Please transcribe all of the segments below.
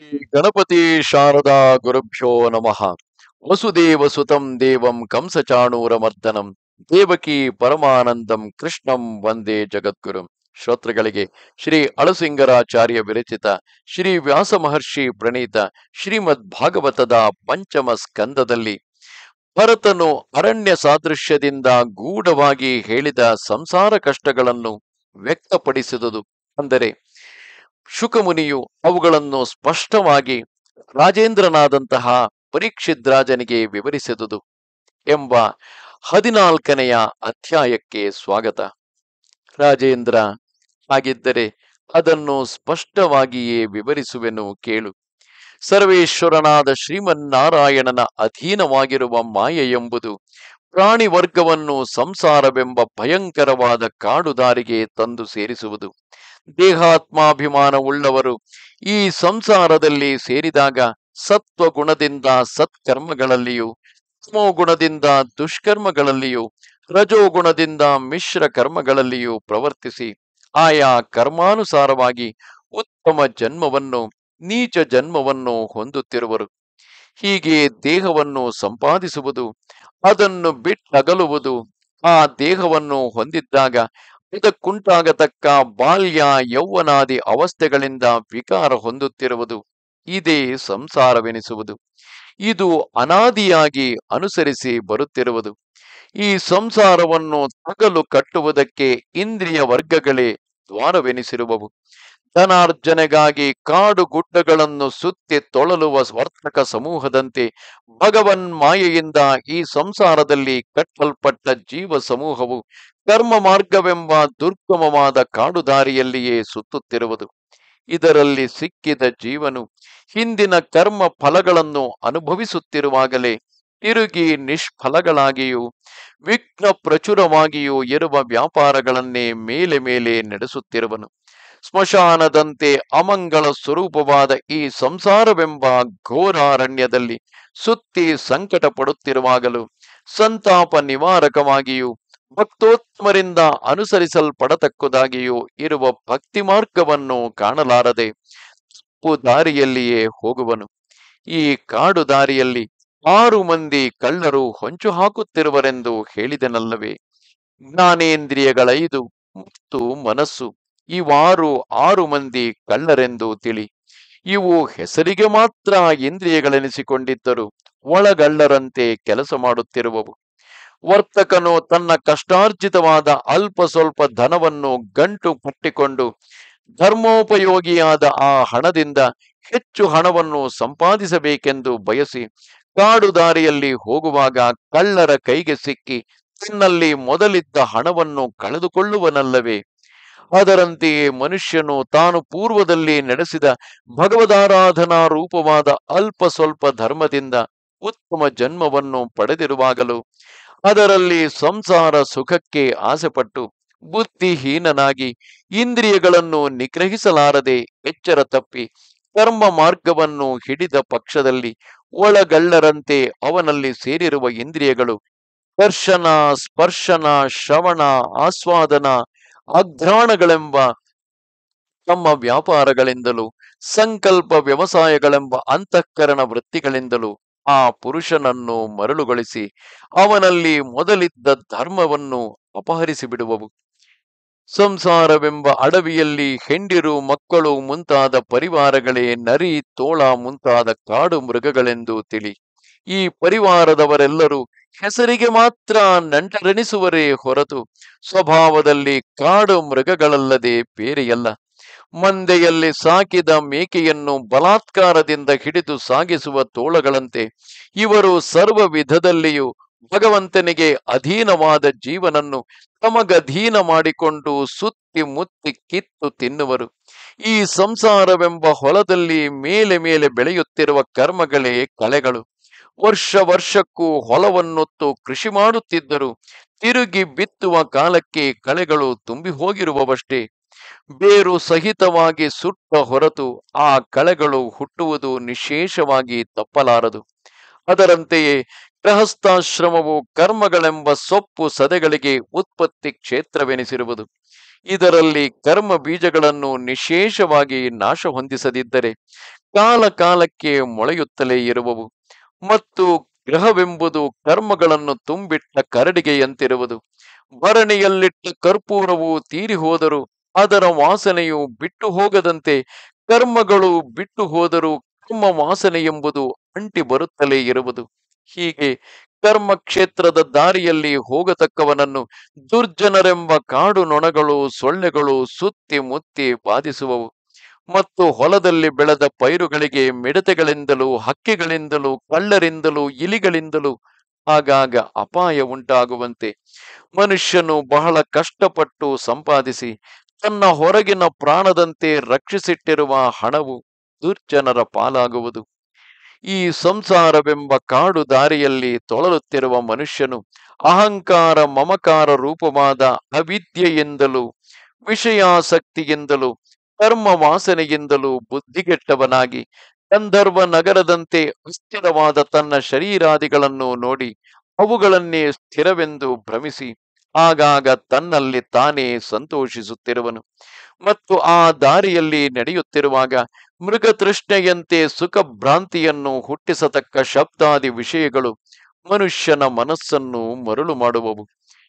ಶ್ರೀ ಗಣಪತಿ ಶಾರದಾ ಗುರುಭ್ಯೋ ನಮಃ. ವಸುದೇವ ಸುತಂ ದೇವಂ ಕಂಸಚಾಣೂರಮರ್ದನಂ ದೇವಕಿ ಪರಮಾನಂದಂ ಕೃಷ್ಣಂ ವಂದೇ ಜಗದ್ಗುರುಂ. ಶ್ರೋತೃಗಳಿಗೆ ಶ್ರೀ ಅಳಸಿಂಗರಾಚಾರ್ಯ ವಿರಚಿತ ಶ್ರೀ ವ್ಯಾಸ ಮಹರ್ಷಿ ಪ್ರಣೀತ ಶ್ರೀಮದ್ ಭಾಗವತದ ಪಂಚಮ ಸ್ಕಂದದಲ್ಲಿ ಭರತನು ಅರಣ್ಯ ಸಾದೃಶ್ಯದಿಂದ ಗೂಢವಾಗಿ ಹೇಳಿದ ಸಂಸಾರ ಕಷ್ಟಗಳನ್ನು ವ್ಯಕ್ತಪಡಿಸಿದುದು. ಅಂದರೆ ಶುಕಮುನಿಯು ಅವುಗಳನ್ನು ಸ್ಪಷ್ಟವಾಗಿ ರಾಜೇಂದ್ರನಾದಂತಹ ಪರೀಕ್ಷಿತ್ ರಾಜನಿಗೆ ವಿವರಿಸಿದುದು ಎಂಬ 14ನೆಯ ಅಧ್ಯಾಯಕ್ಕೆ ಸ್ವಾಗತ. ರಾಜೇಂದ್ರ, ಹಾಗಿದ್ದರೆ ಅದನ್ನು ಸ್ಪಷ್ಟವಾಗಿಯೇ ವಿವರಿಸುವೆನು ಕೇಳು. ಸರ್ವೇಶ್ವರನಾದ ಶ್ರೀಮನ್ನಾರಾಯಣನ ಅಧೀನವಾಗಿರುವ ಮಾಯೆ ಎಂಬುದು ಪ್ರಾಣಿ ವರ್ಗವನ್ನು ಸಂಸಾರವೆಂಬ ಭಯಂಕರವಾದ ಕಾಡುದಾರಿಗೆ ತಂದು ಸೇರಿಸುವುದು. ದೇಹಾತ್ಮಾಭಿಮಾನವುಳ್ಳವರು ಈ ಸಂಸಾರದಲ್ಲಿ ಸೇರಿದಾಗ ಸತ್ವಗುಣದಿಂದ ಸತ್ಕರ್ಮಗಳಲ್ಲಿಯೂ, ತಮೋಗುಣದಿಂದ ದುಷ್ಕರ್ಮಗಳಲ್ಲಿಯೂ, ರಜೋಗುಣದಿಂದ ಮಿಶ್ರ ಕರ್ಮಗಳಲ್ಲಿಯೂ ಪ್ರವರ್ತಿಸಿ ಆಯಾ ಕರ್ಮಾನುಸಾರವಾಗಿ ಉತ್ತಮ ಜನ್ಮವನ್ನು ನೀಚ ಜನ್ಮವನ್ನು ಹೊಂದುತ್ತಿರುವರು. ಹೀಗೆ ದೇಹವನ್ನು ಸಂಪಾದಿಸುವುದು, ಅದನ್ನು ಬಿಟ್ಟಗಲುವುದು, ಆ ದೇಹವನ್ನು ಹೊಂದಿದ್ದಾಗ ಇದಕ್ಕುಂಟಾಗತಕ್ಕ ಬಾಲ್ಯ ಯೌವನಾದಿ ಅವಸ್ಥೆಗಳಿಂದ ವಿಕಾರ ಹೊಂದುತ್ತಿರುವುದು, ಇದೇ ಸಂಸಾರವೆನಿಸುವುದು. ಇದು ಅನಾದಿಯಾಗಿ ಅನುಸರಿಸಿ ಬರುತ್ತಿರುವುದು. ಈ ಸಂಸಾರವನ್ನು ತಗಲು ಕಟ್ಟುವುದಕ್ಕೆ ಇಂದ್ರಿಯ ವರ್ಗಗಳೇ ದ್ವಾರವೆನಿಸಿರುವವು. ಧನಾರ್ಜನೆಗಾಗಿ ಕಾಡು ಗುಡ್ಡಗಳನ್ನು ಸುತ್ತಿ ತೊಳಲುವ ವರ್ತಕ ಸಮೂಹದಂತೆ ಭಗವನ್ ಮಾಯೆಯಿಂದ ಈ ಸಂಸಾರದಲ್ಲಿ ಕಟ್ಟಲ್ಪಟ್ಟ ಜೀವ ಸಮೂಹವು ಕರ್ಮ ಮಾರ್ಗವೆಂಬ ದುರ್ಗಮವಾದ ಕಾಡುದಾರಿಯಲ್ಲಿಯೇ ಸುತ್ತುತ್ತಿರುವುದು. ಇದರಲ್ಲಿ ಸಿಕ್ಕಿದ ಜೀವನು ಹಿಂದಿನ ಕರ್ಮ ಫಲಗಳನ್ನು ಅನುಭವಿಸುತ್ತಿರುವಾಗಲೇ ತಿರುಗಿ ನಿಷ್ಫಲಗಳಾಗಿಯೂ ವಿಘ್ನ ಪ್ರಚುರವಾಗಿಯೂ ಇರುವ ವ್ಯಾಪಾರಗಳನ್ನೇ ಮೇಲೆ ಮೇಲೆ ನಡೆಸುತ್ತಿರುವನು. ಸ್ಮಶಾನದಂತೆ ಅಮಂಗಳ ಸ್ವರೂಪವಾದ ಈ ಸಂಸಾರವೆಂಬ ಘೋರಾರಣ್ಯದಲ್ಲಿ ಸುತ್ತಿ ಸಂಕಟ ಪಡುತ್ತಿರುವಾಗಲೂ ಸಂತಾಪ ನಿವಾರಕವಾಗಿಯೂ ಭಕ್ತೋತ್ತಮರಿಂದ ಅನುಸರಿಸಲ್ಪಡತಕ್ಕದಾಗಿಯೂ ಇರುವ ಭಕ್ತಿ ಮಾರ್ಗವನ್ನು ಕಾಣಲಾರದೆ ತಪ್ಪು ದಾರಿಯಲ್ಲಿಯೇ ಹೋಗುವನು. ಈ ಕಾಡು ದಾರಿಯಲ್ಲಿ 6 ಮಂದಿ ಕಳ್ಳರು ಹೊಂಚು ಹಾಕುತ್ತಿರುವರೆಂದು ಹೇಳಿದೆನಲ್ಲವೇ. ಜ್ಞಾನೇಂದ್ರಿಯಗಳೈದು ಮತ್ತು ಮನಸ್ಸು, ಇವಾರು 6 ಮಂದಿ ಕಳ್ಳರೆಂದು ತಿಳಿ. ಇವು ಹೆಸರಿಗೆ ಮಾತ್ರ ಇಂದ್ರಿಯಗಳೆನಿಸಿಕೊಂಡಿದ್ದರು ಒಳಗಳ್ಳರಂತೆ ಕೆಲಸ ಮಾಡುತ್ತಿರುವವು. ವರ್ತಕನು ತನ್ನ ಕಷ್ಟಾರ್ಜಿತವಾದ ಅಲ್ಪ ಸ್ವಲ್ಪ ಧನವನ್ನು ಗಂಟು ಕಟ್ಟಿಕೊಂಡು ಧರ್ಮೋಪಯೋಗಿಯಾದ ಆ ಹಣದಿಂದ ಹೆಚ್ಚು ಹಣವನ್ನು ಸಂಪಾದಿಸಬೇಕೆಂದು ಬಯಸಿ ಕಾಡು ದಾರಿಯಲ್ಲಿ ಹೋಗುವಾಗ ಕಳ್ಳರ ಕೈಗೆ ಸಿಕ್ಕಿ ತನ್ನಲ್ಲಿ ಮೊದಲಿದ್ದ ಹಣವನ್ನು ಕಳೆದುಕೊಳ್ಳುವನಲ್ಲವೇ. ಅದರಂತೆಯೇ ಮನುಷ್ಯನು ತಾನು ಪೂರ್ವದಲ್ಲಿ ನಡೆಸಿದ ಭಗವದಾರಾಧನಾ ರೂಪವಾದ ಅಲ್ಪ ಸ್ವಲ್ಪ ಧರ್ಮದಿಂದ ಉತ್ತಮ ಜನ್ಮವನ್ನು ಪಡೆದಿರುವಾಗಲೂ ಅದರಲ್ಲಿ ಸಂಸಾರ ಸುಖಕ್ಕೆ ಆಸೆಪಟ್ಟು ಬುದ್ಧಿಹೀನನಾಗಿ ಇಂದ್ರಿಯಗಳನ್ನು ನಿಗ್ರಹಿಸಲಾರದೆ ಎಚ್ಚರ ತಪ್ಪಿ ಕರ್ಮ ಮಾರ್ಗವನ್ನು ಹಿಡಿದ ಪಕ್ಷದಲ್ಲಿ ಒಳಗಳ್ಳರಂತೆ ಅವನಲ್ಲಿ ಸೇರಿರುವ ಇಂದ್ರಿಯಗಳು ದರ್ಶನ, ಸ್ಪರ್ಶನ, ಶ್ರವಣ, ಆಸ್ವಾದನ, ಅಘ್ರಾಣಗಳೆಂಬ ತಮ್ಮ ವ್ಯಾಪಾರಗಳಿಂದಲೂ ಸಂಕಲ್ಪ ವ್ಯವಸಾಯಗಳೆಂಬ ಅಂತಃಕರಣ ವೃತ್ತಿಗಳಿಂದಲೂ ಆ ಪುರುಷನನ್ನು ಮರಳುಗೊಳಿಸಿ ಅವನಲ್ಲಿ ಮೊದಲಿದ್ದ ಧರ್ಮವನ್ನು ಅಪಹರಿಸಿ ಬಿಡುವವು. ಸಂಸಾರವೆಂಬ ಅಡವಿಯಲ್ಲಿ ಹೆಂಡಿರು ಮಕ್ಕಳು ಮುಂತಾದ ಪರಿವಾರಗಳೇ ನರಿ, ತೋಳ ಮುಂತಾದ ಕಾಡು ಮೃಗಗಳೆಂದು ತಿಳಿ. ಈ ಪರಿವಾರದವರೆಲ್ಲರೂ ಹೆಸರಿಗೆ ಮಾತ್ರ ನಂಟರೆನಿಸುವರೇ ಹೊರತು ಸ್ವಭಾವದಲ್ಲಿ ಕಾಡು ಮೃಗಗಳಲ್ಲದೆ ಬೇರೆಯಲ್ಲ. ಮಂದೆಯಲ್ಲಿ ಸಾಕಿದ ಮೇಕೆಯನ್ನು ಬಲಾತ್ಕಾರದಿಂದ ಹಿಡಿದು ಸಾಗಿಸುವ ತೋಳಗಳಂತೆ ಇವರು ಸರ್ವ ವಿಧದಲ್ಲಿಯೂ ಭಗವಂತನಿಗೆ ಅಧೀನವಾದ ಜೀವನನ್ನು ತಮಗಧೀನ ಮಾಡಿಕೊಂಡು ಸುತ್ತಿ ಮುತ್ತಿ ಕಿತ್ತು ತಿನ್ನುವರು. ಈ ಸಂಸಾರವೆಂಬ ಹೊಲದಲ್ಲಿ ಮೇಲೆ ಮೇಲೆ ಬೆಳೆಯುತ್ತಿರುವ ಕರ್ಮಗಳೇ ಕಳೆಗಳು. ವರ್ಷ ವರ್ಷಕ್ಕೂ ಹೊಲವನ್ನೊತ್ತು ಕೃಷಿ ಮಾಡುತ್ತಿದ್ದರೂ ತಿರುಗಿ ಬಿತ್ತುವ ಕಾಲಕ್ಕೆ ಕಳೆಗಳು ತುಂಬಿ ಹೋಗಿರುವವಷ್ಟೇ. ಬೇರು ಸಹಿತವಾಗಿ ಸುಟ್ಟ ಹೊರತು ಆ ಕಳೆಗಳು ಹುಟ್ಟುವುದು ನಿಶೇಷವಾಗಿ ತಪ್ಪಲಾರದು. ಅದರಂತೆಯೇ ಗೃಹಸ್ಥಾಶ್ರಮವು ಕರ್ಮಗಳೆಂಬ ಸೊಪ್ಪು ಸದೆಗಳಿಗೆ ಉತ್ಪತ್ತಿ ಕ್ಷೇತ್ರವೆನಿಸಿರುವುದು. ಇದರಲ್ಲಿ ಕರ್ಮ ಬೀಜಗಳನ್ನು ನಿಶೇಷವಾಗಿ ನಾಶ ಹೊಂದಿಸದಿದ್ದರೆ ಕಾಲ ಕಾಲಕ್ಕೆ ಮೊಳೆಯುತ್ತಲೇ ಇರುವವು. ಮತ್ತು ಗ್ರಹವೆಂಬುದು ಕರ್ಮಗಳನ್ನು ತುಂಬಿಟ್ಟ ಕರಡಿಗೆಯಂತಿರುವುದು. ಭರಣಿಯಲ್ಲಿಟ್ಟ ಕರ್ಪೂರವು ತೀರಿ ಹೋದರೂ ಅದರ ವಾಸನೆಯು ಬಿಟ್ಟು ಹೋಗದಂತೆ ಕರ್ಮಗಳು ಬಿಟ್ಟು ಹೋದರೂ ಕರ್ಮ ವಾಸನೆ ಎಂಬುದು ಅಂಟಿ ಬರುತ್ತಲೇ ಇರುವುದು. ಹೀಗೆ ಕರ್ಮ ಕ್ಷೇತ್ರದ ದಾರಿಯಲ್ಲಿ ಹೋಗತಕ್ಕವನನ್ನು ದುರ್ಜನರೆಂಬ ಕಾಡು ನೊಣಗಳು ಸೊಳ್ಳೆಗಳು ಸುತ್ತಿ ಮುತ್ತಿ ಬಾಧಿಸುವವು. ಮತ್ತು ಹೊಲದಲ್ಲಿ ಬೆಳೆದ ಪೈರುಗಳಿಗೆ ಮಿಡತೆಗಳಿಂದಲೂ ಹಕ್ಕಿಗಳಿಂದಲೂ ಕಳ್ಳರಿಂದಲೂ ಇಲಿಗಳಿಂದಲೂ ಆಗಾಗ ಅಪಾಯ ಉಂಟಾಗುವಂತೆ ಮನುಷ್ಯನು ಬಹಳ ಕಷ್ಟಪಟ್ಟು ಸಂಪಾದಿಸಿ ತನ್ನ ಹೊರಗಿನ ಪ್ರಾಣದಂತೆ ರಕ್ಷಿಸಿಟ್ಟಿರುವ ಹಣವು ದುರ್ಜನರ ಪಾಲಾಗುವುದು. ಈ ಸಂಸಾರವೆಂಬ ಕಾಡು ದಾರಿಯಲ್ಲಿ ತೊಳಲುತ್ತಿರುವ ಮನುಷ್ಯನು ಅಹಂಕಾರ ಮಮಕಾರ ರೂಪವಾದ ಅವಿದ್ಯೆಯಿಂದಲೂ ವಿಷಯಾಸಕ್ತಿಯಿಂದಲೂ ಕರ್ಮ ವಾಸನೆಯಿಂದಲೂ ಬುದ್ಧಿಗೆಟ್ಟವನಾಗಿ ಗಂಧರ್ವ ನಗರದಂತೆ ಅಸ್ಥಿರವಾದ ತನ್ನ ಶರೀರಾದಿಗಳನ್ನು ನೋಡಿ ಅವುಗಳನ್ನೇ ಸ್ಥಿರವೆಂದು ಭ್ರಮಿಸಿ ಆಗಾಗ ತನ್ನಲ್ಲಿ ತಾನೇ ಸಂತೋಷಿಸುತ್ತಿರುವನು. ಮತ್ತು ಆ ದಾರಿಯಲ್ಲಿ ನಡೆಯುತ್ತಿರುವಾಗ ಮೃಗತೃಷ್ಣೆಯಂತೆ ಸುಖ ಭ್ರಾಂತಿಯನ್ನು ಹುಟ್ಟಿಸತಕ್ಕ ಶಬ್ದಾದಿ ವಿಷಯಗಳು ಮನುಷ್ಯನ ಮನಸ್ಸನ್ನು ಮರುಳು ಮಾಡುವವು.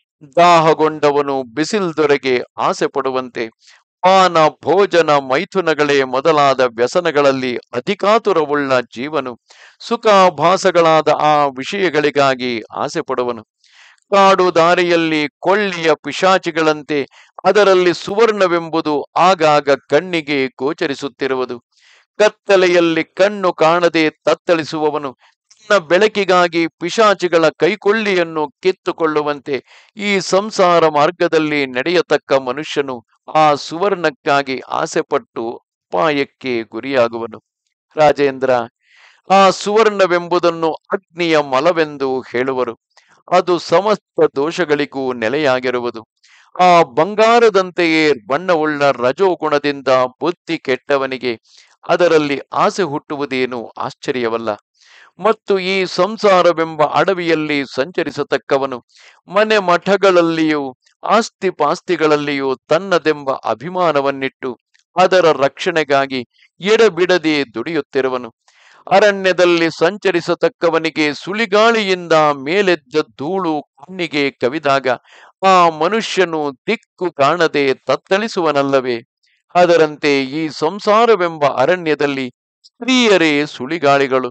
ದಾಹಗೊಂಡವನು ಬಿಸಿಲ್ದೊರೆಗೆ ಆಸೆ ಪಡುವಂತೆ ಪಾನ ಭೋಜನ ಮೈಥುನಗಳೇ ಮೊದಲಾದ ವ್ಯಸನಗಳಲ್ಲಿ ಅಧಿಕಾತುರವುಳ್ಳ ಜೀವನು ಸುಖಾಭಾಸಗಳಾದ ಆ ವಿಷಯಗಳಿಗಾಗಿ ಆಸೆ ಪಡುವನು. ಕಾಡು ದಾರಿಯಲ್ಲಿ ಕೊಳ್ಳಿಯ ಪಿಶಾಚಿಗಳಂತೆ ಅದರಲ್ಲಿ ಸುವರ್ಣವೆಂಬುದು ಆಗಾಗ ಕಣ್ಣಿಗೆ ಗೋಚರಿಸುತ್ತಿರುವುದು. ಕತ್ತಲೆಯಲ್ಲಿ ಕಣ್ಣು ಕಾಣದೆ ತತ್ತಳಿಸುವವನು ತನ್ನ ಬೆಳಕಿಗಾಗಿ ಪಿಶಾಚಿಗಳ ಕೈಕೊಳ್ಳಿಯನ್ನು ಕಿತ್ತುಕೊಳ್ಳುವಂತೆ ಈ ಸಂಸಾರ ಮಾರ್ಗದಲ್ಲಿ ನಡೆಯತಕ್ಕ ಮನುಷ್ಯನು ಆ ಸುವರ್ಣಕ್ಕಾಗಿ ಆಸೆಪಟ್ಟು ಅಪಾಯಕ್ಕೆ ಗುರಿಯಾಗುವನು. ರಾಜೇಂದ್ರ, ಆ ಸುವರ್ಣವೆಂಬುದನ್ನು ಅಗ್ನಿಯ ಮಲವೆಂದು ಹೇಳುವರು. ಅದು ಸಮಸ್ತ ದೋಷಗಳಿಗೂ ನೆಲೆಯಾಗಿರುವುದು. ಆ ಬಂಗಾರದಂತೆಯೇ ಬಣ್ಣವುಳ್ಳ ರಜೋಗುಣದಿಂದ ಬುದ್ಧಿ ಕೆಟ್ಟವನಿಗೆ ಅದರಲ್ಲಿ ಆಸೆ ಹುಟ್ಟುವುದೇನು ಆಶ್ಚರ್ಯವಲ್ಲ. ಮತ್ತು ಈ ಸಂಸಾರವೆಂಬ ಅಡವಿಯಲ್ಲಿ ಸಂಚರಿಸತಕ್ಕವನು ಮನೆ ಮಠಗಳಲ್ಲಿಯೂ ಆಸ್ತಿ ಪಾಸ್ತಿಗಳಲ್ಲಿಯೂ ತನ್ನದೆಂಬ ಅಭಿಮಾನವನ್ನಿಟ್ಟು ಅದರ ರಕ್ಷಣೆಗಾಗಿ ಎಡಬಿಡದೆ ದುಡಿಯುತ್ತಿರುವನು. ಅರಣ್ಯದಲ್ಲಿ ಸಂಚರಿಸತಕ್ಕವನಿಗೆ ಸುಳಿಗಾಳಿಯಿಂದ ಮೇಲೆದ್ದ ಧೂಳು ಕಣ್ಣಿಗೆ ಕವಿದಾಗ ಆ ಮನುಷ್ಯನು ದಿಕ್ಕು ಕಾಣದೆ ತತ್ತಳಿಸುವನಲ್ಲವೇ? ಅದರಂತೆ ಈ ಸಂಸಾರವೆಂಬ ಅರಣ್ಯದಲ್ಲಿ ಸ್ತ್ರೀಯರೇ ಸುಳಿಗಾಳಿಗಳು.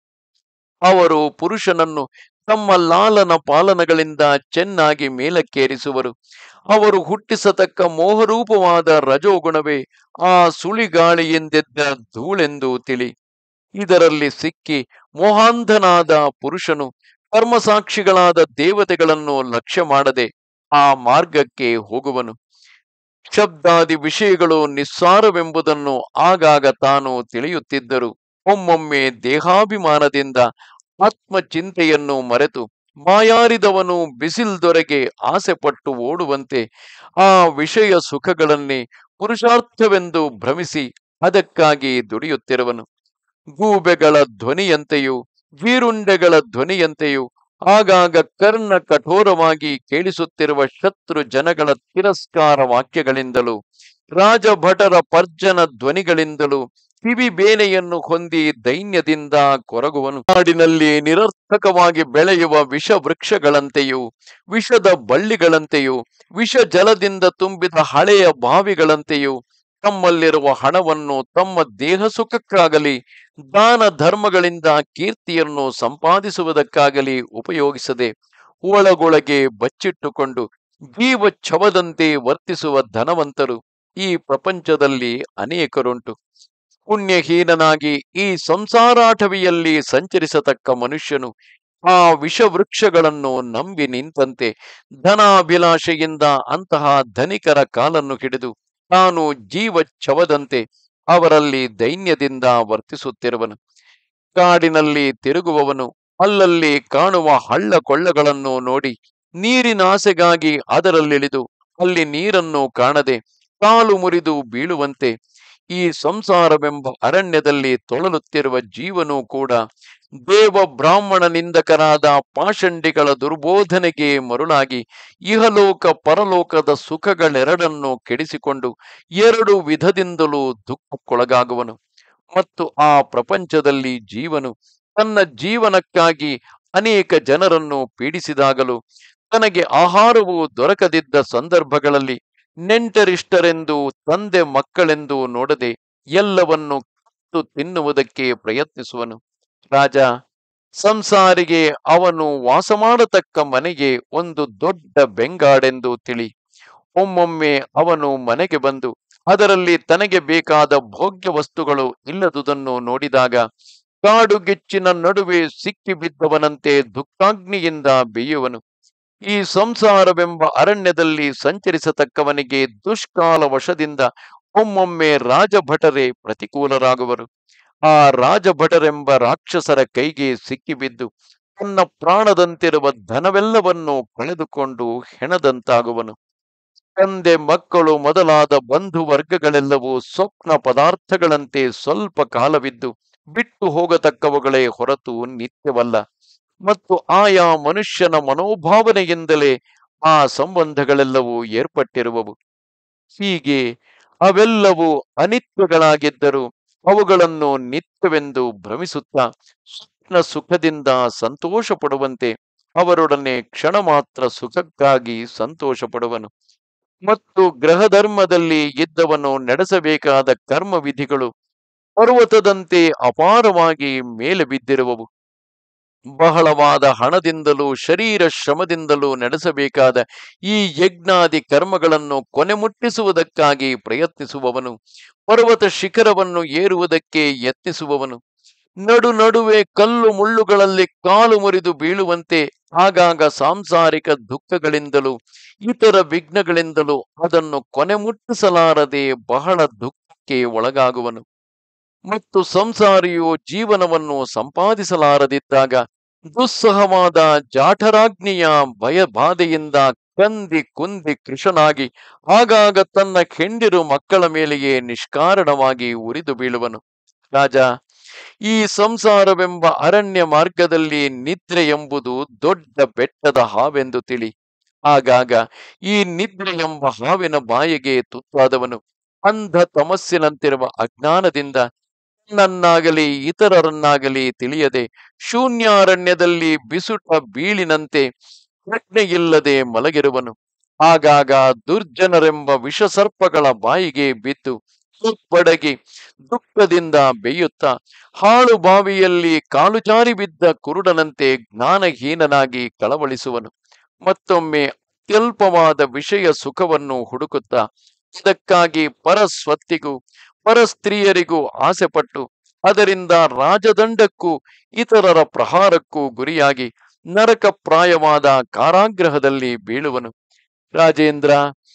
ಅವರು ಪುರುಷನನ್ನು ತಮ್ಮ ಲಾಲನ ಪಾಲನಗಳಿಂದ ಚೆನ್ನಾಗಿ ಮೇಲಕ್ಕೇರಿಸುವರು. ಅವರು ಹುಟ್ಟಿಸತಕ್ಕ ಮೋಹರೂಪವಾದ ರಜೋಗುಣವೇ ಆ ಸುಳಿಗಾಳಿಯಿಂದೆದ್ದ ಧೂಳೆಂದು ತಿಳಿ. ಇದರಲ್ಲಿ ಸಿಕ್ಕಿ ಮೋಹಾಂಧನಾದ ಪುರುಷನು ಕರ್ಮಸಾಕ್ಷಿಗಳಾದ ದೇವತೆಗಳನ್ನು ಲಕ್ಷ್ಯ ಮಾಡದೆ ಆ ಮಾರ್ಗಕ್ಕೆ ಹೋಗುವನು. ಶಬ್ದಾದಿ ವಿಷಯಗಳು ನಿಸ್ಸಾರವೆಂಬುದನ್ನು ಆಗಾಗ ತಾನು ತಿಳಿಯುತ್ತಿದ್ದರು ಒಮ್ಮೊಮ್ಮೆ ದೇಹಾಭಿಮಾನದಿಂದ ಆತ್ಮಚಿಂತೆಯನ್ನು ಮರೆತು ಮಾಯಾರಿದವನು ಬಿಸಿಲ್ದೊರೆಗೆ ಆಸೆಪಟ್ಟು ಓಡುವಂತೆ ಆ ವಿಷಯ ಸುಖಗಳನ್ನೇ ಪುರುಷಾರ್ಥವೆಂದು ಭ್ರಮಿಸಿ ಅದಕ್ಕಾಗಿ ದುಡಿಯುತ್ತಿರುವನು. ಗೂಬೆಗಳ ಧ್ವನಿಯಂತೆಯೂ ವೀರುಂಡೆಗಳ ಧ್ವನಿಯಂತೆಯೂ ಆಗಾಗ ಕರ್ಣ ಕಠೋರವಾಗಿ ಕೇಳಿಸುತ್ತಿರುವ ಶತ್ರು ಜನಗಳ ತಿರಸ್ಕಾರ ವಾಕ್ಯಗಳಿಂದಲೂ ರಾಜಭಟರ ಪರ್ಜನ ಧ್ವನಿಗಳಿಂದಲೂ ಕಿವಿ ಬೇನೆಯನ್ನು ಹೊಂದಿ ದೈನ್ಯದಿಂದ ಕೊರಗುವನು. ನಾಡಿನಲ್ಲಿ ನಿರರ್ಥಕವಾಗಿ ಬೆಳೆಯುವ ವಿಷ ವೃಕ್ಷಗಳಂತೆಯೂ ವಿಷದ ಬಳ್ಳಿಗಳಂತೆಯೂ ವಿಷ ಜಲದಿಂದ ತುಂಬಿದ ಹಳೆಯ ಬಾವಿಗಳಂತೆಯೂ ತಮ್ಮಲ್ಲಿರುವ ಹಣವನ್ನು ತಮ್ಮ ದೇಹ ಸುಖಕ್ಕಾಗಲಿ ದಾನ ಧರ್ಮಗಳಿಂದ ಕೀರ್ತಿಯನ್ನು ಸಂಪಾದಿಸುವುದಕ್ಕಾಗಲಿ ಉಪಯೋಗಿಸದೆ ಒಳಗೊಳಗೆ ಬಚ್ಚಿಟ್ಟುಕೊಂಡು ಜೀವಚ್ಛವದಂತೆ ವರ್ತಿಸುವ ಧನವಂತರು ಈ ಪ್ರಪಂಚದಲ್ಲಿ ಅನೇಕರುಂಟು. ಪುಣ್ಯಹೀನನಾಗಿ ಈ ಸಂಸಾರಾಟವಿಯಲ್ಲಿ ಸಂಚರಿಸತಕ್ಕ ಮನುಷ್ಯನು ಆ ವಿಷವೃಕ್ಷಗಳನ್ನು ನಂಬಿ ನಿಂತಂತೆ ಧನಾಭಿಲಾಷೆಯಿಂದ ಅಂತಹ ಧನಿಕರ ಕಾಲನ್ನು ಹಿಡಿದು ತಾನು ಜೀವಚ್ಛವದಂತೆ ಅವರಲ್ಲಿ ದೈನ್ಯದಿಂದ ವರ್ತಿಸುತ್ತಿರುವನು. ಕಾಡಿನಲ್ಲಿ ತಿರುಗುವವನು ಅಲ್ಲಲ್ಲಿ ಕಾಣುವ ಹಳ್ಳ ಕೊಳ್ಳಗಳನ್ನು ನೋಡಿ ನೀರಿನಾಸೆಗಾಗಿ ಅದರಲ್ಲಿಳಿದು ಅಲ್ಲಿ ನೀರನ್ನು ಕಾಣದೆ ಕಾಲು ಮುರಿದು ಬೀಳುವಂತೆ ಈ ಸಂಸಾರವೆಂಬ ಅರಣ್ಯದಲ್ಲಿ ತೊಳಲುತ್ತಿರುವ ಜೀವನೂ ಕೂಡ ದೇವ ಬ್ರಾಹ್ಮಣ ನಿಂದಕರಾದ ಪಾಷಂಡಿಗಳ ದುರ್ಬೋಧನೆಗೆ ಮರುಳಾಗಿ ಇಹಲೋಕ ಪರಲೋಕದ ಸುಖಗಳೆರಡನ್ನು ಕೆಡಿಸಿಕೊಂಡು ಎರಡು ವಿಧದಿಂದಲೂ ದುಃಖಕ್ಕೊಳಗಾಗುವನು. ಮತ್ತು ಆ ಪ್ರಪಂಚದಲ್ಲಿ ಜೀವನು ತನ್ನ ಜೀವನಕ್ಕಾಗಿ ಅನೇಕ ಜನರನ್ನು ಪೀಡಿಸಿದಾಗಲೂ, ತನಗೆ ಆಹಾರವು ದೊರಕದಿದ್ದ ಸಂದರ್ಭಗಳಲ್ಲಿ ನೆಂಟರಿಷ್ಟರೆಂದು ತಂದೆ ಮಕ್ಕಳೆಂದು ನೋಡದೆ ಎಲ್ಲವನ್ನು ಕತ್ತು ತಿನ್ನುವುದಕ್ಕೆ ಪ್ರಯತ್ನಿಸುವನು. ರಾಜ, ಸಂಸಾರಿಗೆ ಅವನು ವಾಸ ಮಾಡತಕ್ಕ ಮನೆಗೆ ಒಂದು ದೊಡ್ಡ ಬೆಂಗಾಡೆಂದು ತಿಳಿ. ಒಮ್ಮೊಮ್ಮೆ ಅವನು ಮನೆಗೆ ಬಂದು ಅದರಲ್ಲಿ ತನಗೆ ಬೇಕಾದ ಭೋಗ್ಯ ವಸ್ತುಗಳು ಇಲ್ಲದುದನ್ನು ನೋಡಿದಾಗ ಕಾಡುಗಿಚ್ಚಿನ ನಡುವೆ ಸಿಕ್ಕಿಬಿದ್ದವನಂತೆ ದುಃಖಾಗ್ನಿಯಿಂದ ಬೇಯುವನು. ಈ ಸಂಸಾರವೆಂಬ ಅರಣ್ಯದಲ್ಲಿ ಸಂಚರಿಸತಕ್ಕವನಿಗೆ ದುಷ್ಕಾಲ ವಶದಿಂದ ಒಮ್ಮೊಮ್ಮೆ ರಾಜಭಟರೇ ಪ್ರತಿಕೂಲರಾಗುವರು. ಆ ರಾಜಭಟರೆಂಬ ರಾಕ್ಷಸರ ಕೈಗೆ ಸಿಕ್ಕಿಬಿದ್ದು ತನ್ನ ಪ್ರಾಣದಂತಿರುವ ಧನವೆಲ್ಲವನ್ನು ಕಳೆದುಕೊಂಡು ಹೆಣದಂತಾಗುವನು. ತಂದೆ ಮಕ್ಕಳು ಮೊದಲಾದ ಬಂಧು ವರ್ಗಗಳೆಲ್ಲವೂ ಸ್ವಪ್ನ ಪದಾರ್ಥಗಳಂತೆ ಸ್ವಲ್ಪ ಕಾಲವಿದ್ದು ಬಿಟ್ಟು ಹೋಗತಕ್ಕವುಗಳೇ ಹೊರತು ನಿತ್ಯವಲ್ಲ. ಮತ್ತು ಆಯಾ ಮನುಷ್ಯನ ಮನೋಭಾವನೆಯಿಂದಲೇ ಆ ಸಂಬಂಧಗಳೆಲ್ಲವೂ ಏರ್ಪಟ್ಟಿರುವವು. ಹೀಗೆ ಅವೆಲ್ಲವೂ ಅನಿತ್ಯಗಳಾಗಿದ್ದರೂ ಅವುಗಳನ್ನು ನಿತ್ಯವೆಂದು ಭ್ರಮಿಸುತ್ತಾ ಸ್ವಪ್ನ ಸುಖದಿಂದ ಸಂತೋಷ ಪಡುವಂತೆ ಅವರೊಡನೆ ಕ್ಷಣ ಮಾತ್ರ ಸುಖಕ್ಕಾಗಿ ಸಂತೋಷ ಪಡುವನು. ಮತ್ತು ಗ್ರಹಧರ್ಮದಲ್ಲಿ ಇದ್ದವನು ನಡೆಸಬೇಕಾದ ಕರ್ಮ ವಿಧಿಗಳು ಪರ್ವತದಂತೆ ಅಪಾರವಾಗಿ ಮೇಲೆ ಬಿದ್ದಿರುವವು. ಬಹಳವಾದ ಹಣದಿಂದಲೂ ಶರೀರ ಶ್ರಮದಿಂದಲೂ ನಡೆಸಬೇಕಾದ ಈ ಯಜ್ಞಾದಿ ಕರ್ಮಗಳನ್ನು ಕೊನೆ ಮುಟ್ಟಿಸುವುದಕ್ಕಾಗಿ ಪ್ರಯತ್ನಿಸುವವನು ಪರ್ವತ ಶಿಖರವನ್ನು ಏರುವುದಕ್ಕೆ ಯತ್ನಿಸುವವನು ನಡು ನಡುವೆ ಕಲ್ಲು ಮುಳ್ಳುಗಳಲ್ಲಿ ಕಾಲು ಮುರಿದು ಬೀಳುವಂತೆ ಆಗಾಗ ಸಾಂಸಾರಿಕ ದುಃಖಗಳಿಂದಲೂ ಇತರ ವಿಘ್ನಗಳಿಂದಲೂ ಅದನ್ನು ಕೊನೆ ಮುಟ್ಟಿಸಲಾರದೆ ಬಹಳ ದುಃಖಕ್ಕೆ ಒಳಗಾಗುವನು. ಮತ್ತು ಸಂಸಾರಿಯು ಜೀವನವನ್ನು ಸಂಪಾದಿಸಲಾರದಿದ್ದಾಗ ದುಸ್ಸಹವಾದ ಜಾಠರಾಗ್ನಿಯ ಬಾಧೆಯಿಂದ ಕಂದಿ ಕುಂದಿ ಕೃಶನಾಗಿ ಆಗಾಗ ತನ್ನ ಹೆಂಡಿರು ಮಕ್ಕಳ ಮೇಲೆಯೇ ನಿಷ್ಕಾರಣವಾಗಿ ಉರಿದು ಬೀಳುವನು. ರಾಜ, ಈ ಸಂಸಾರವೆಂಬ ಅರಣ್ಯ ಮಾರ್ಗದಲ್ಲಿ ನಿದ್ರೆ ಎಂಬುದು ದೊಡ್ಡ ಬೆಟ್ಟದ ಹಾವೆಂದು ತಿಳಿ. ಆಗಾಗ ಈ ನಿದ್ರೆ ಎಂಬ ಹಾವಿನ ಬಾಯಿಗೆ ತುತ್ತಾದವನು ಅಂಧ ತಮಸ್ಸಿನಂತಿರುವ ಅಜ್ಞಾನದಿಂದ ನನ್ನಾಗಲಿ ಇತರರನ್ನಾಗಲಿ ತಿಳಿಯದೆ ಶೂನ್ಯಾರಣ್ಯದಲ್ಲಿ ಬಿಸುಟ ಬೀಳಿನಂತೆ ಪ್ರಜ್ಞೆಯಿಲ್ಲದೆ ಮಲಗಿರುವನು. ಆಗಾಗ ದುರ್ಜನರೆಂಬ ವಿಷಸರ್ಪಗಳ ಬಾಯಿಗೆ ಬಿದ್ದು ಸುಪ್ಪಡಗಿ ದುಃಖದಿಂದ ಬೇಯುತ್ತಾ ಹಾಳು ಬಾವಿಯಲ್ಲಿ ಕಾಲು ಜಾರಿ ಬಿದ್ದ ಕುರುಡನಂತೆ ಜ್ಞಾನಹೀನನಾಗಿ ಕಳವಳಿಸುವನು. ಮತ್ತೊಮ್ಮೆ ಅತ್ಯಲ್ಪವಾದ ವಿಷಯ ಸುಖವನ್ನು ಹುಡುಕುತ್ತಾ ಇದಕ್ಕಾಗಿ ಪರಸ್ವತ್ತಿಗೂ ಪರಸ್ತ್ರೀಯರಿಗೂ ಆಸೆಪಟ್ಟು ಅದರಿಂದ ರಾಜದಂಡಕ್ಕೂ ಇತರರ ಪ್ರಹಾರಕ್ಕೂ ಗುರಿಯಾಗಿ ನರಕಪ್ರಾಯವಾದ ಕಾರಾಗೃಹದಲ್ಲಿ ಬೀಳುವನು. ರಾಜೇಂದ್ರ,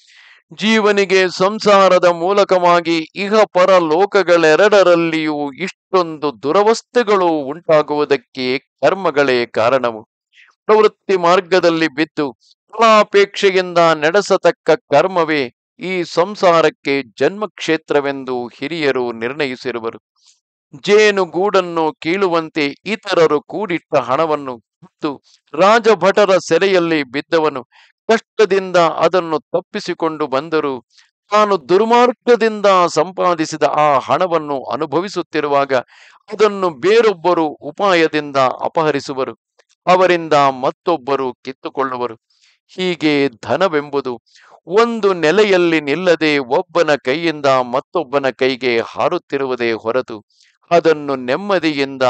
ಜೀವನಿಗೆ ಸಂಸಾರದ ಮೂಲಕವಾಗಿ ಇಹ ಪರ ಲೋಕಗಳೆರಡರಲ್ಲಿಯೂ ಇಷ್ಟೊಂದು ದುರವಸ್ಥೆಗಳು ಉಂಟಾಗುವುದಕ್ಕೆ ಕರ್ಮಗಳೇ ಕಾರಣವು. ಪ್ರವೃತ್ತಿ ಮಾರ್ಗದಲ್ಲಿ ಬಿದ್ದು ಫಲಾಪೇಕ್ಷೆಯಿಂದ ನಡೆಸತಕ್ಕ ಕರ್ಮವೇ ಈ ಸಂಸಾರಕ್ಕೆ ಜನ್ಮಕ್ಷೇತ್ರವೆಂದು ಹಿರಿಯರು ನಿರ್ಣಯಿಸಿರುವರು. ಜೇನುಗೂಡನ್ನು ಕೀಳುವಂತೆ ಇತರರು ಕೂಡಿಟ್ಟ ಹಣವನ್ನು ಮತ್ತು ರಾಜಭಟರ ಸೆರೆಯಲ್ಲಿ ಬಿದ್ದವನು ಕಷ್ಟದಿಂದ ಅದನ್ನು ತಪ್ಪಿಸಿಕೊಂಡು ಬಂದರೂ ತಾನು ದುರ್ಮಾರ್ಗದಿಂದ ಸಂಪಾದಿಸಿದ ಆ ಹಣವನ್ನು ಅನುಭವಿಸುತ್ತಿರುವಾಗ ಅದನ್ನು ಬೇರೊಬ್ಬರು ಉಪಾಯದಿಂದ ಅಪಹರಿಸುವರು, ಅವರಿಂದ ಮತ್ತೊಬ್ಬರು ಕಿತ್ತುಕೊಳ್ಳುವರು. ಹೀಗೆ ಧನವೆಂಬುದು ಒಂದು ನೆಲೆಯಲ್ಲಿ ನಿಲ್ಲದೆ ಒಬ್ಬನ ಕೈಯಿಂದ ಮತ್ತೊಬ್ಬನ ಕೈಗೆ ಹಾರುತ್ತಿರುವುದೇ ಹೊರತು ಅದನ್ನು ನೆಮ್ಮದಿಯಿಂದ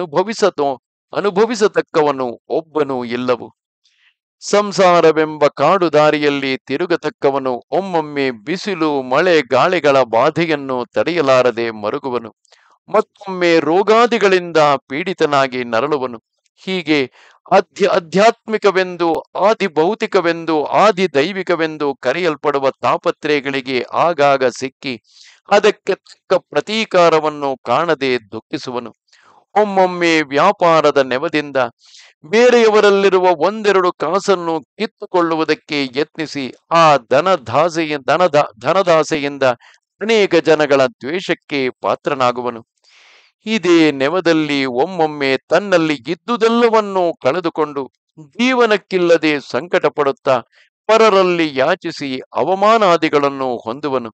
ಅನುಭವಿಸತಕ್ಕವನು ಒಬ್ಬನೂ ಇಲ್ಲವು. ಸಂಸಾರವೆಂಬ ಕಾಡು ದಾರಿಯಲ್ಲಿ ತಿರುಗತಕ್ಕವನು ಒಮ್ಮೊಮ್ಮೆ ಬಿಸಿಲು ಮಳೆ ಗಾಳಿಗಳ ಬಾಧೆಯನ್ನು ತಡೆಯಲಾರದೆ ಮರುಗುವನು. ಮತ್ತೊಮ್ಮೆ ರೋಗಾದಿಗಳಿಂದ ಪೀಡಿತನಾಗಿ ನರಳುವನು. ಹೀಗೆ ಆಧ್ಯಾತ್ಮಿಕವೆಂದು ಆದಿ ಭೌತಿಕವೆಂದು ಆದಿ ದೈವಿಕವೆಂದು ಕರೆಯಲ್ಪಡುವ ತಾಪತ್ರಯಗಳಿಗೆ ಆಗಾಗ ಸಿಕ್ಕಿ ಅದಕ್ಕೆ ತಕ್ಕ ಪ್ರತೀಕಾರವನ್ನು ಕಾಣದೆ ದುಃಖಿಸುವನು. ಒಮ್ಮೊಮ್ಮೆ ವ್ಯಾಪಾರದ ನೆವದಿಂದ ಬೇರೆಯವರಲ್ಲಿರುವ ಒಂದೆರಡು ಕಾಸನ್ನು ಕಿತ್ತುಕೊಳ್ಳುವುದಕ್ಕೆ ಯತ್ನಿಸಿ ಆ ಧನದಾಸೆಯಿಂದ ಅನೇಕ ಜನಗಳ ದ್ವೇಷಕ್ಕೆ ಪಾತ್ರನಾಗುವನು. ಇದೇ ನೆವದಲ್ಲಿ ಒಮ್ಮೊಮ್ಮೆ ತನ್ನಲ್ಲಿ ಇದ್ದುದೆಲ್ಲವನ್ನೂ ಕಳೆದುಕೊಂಡು ಜೀವನಕ್ಕಿಲ್ಲದೆ ಸಂಕಟ ಪಡುತ್ತಾ ಪರರಲ್ಲಿ ಯಾಚಿಸಿ ಅವಮಾನಾದಿಗಳನ್ನು ಹೊಂದುವನು.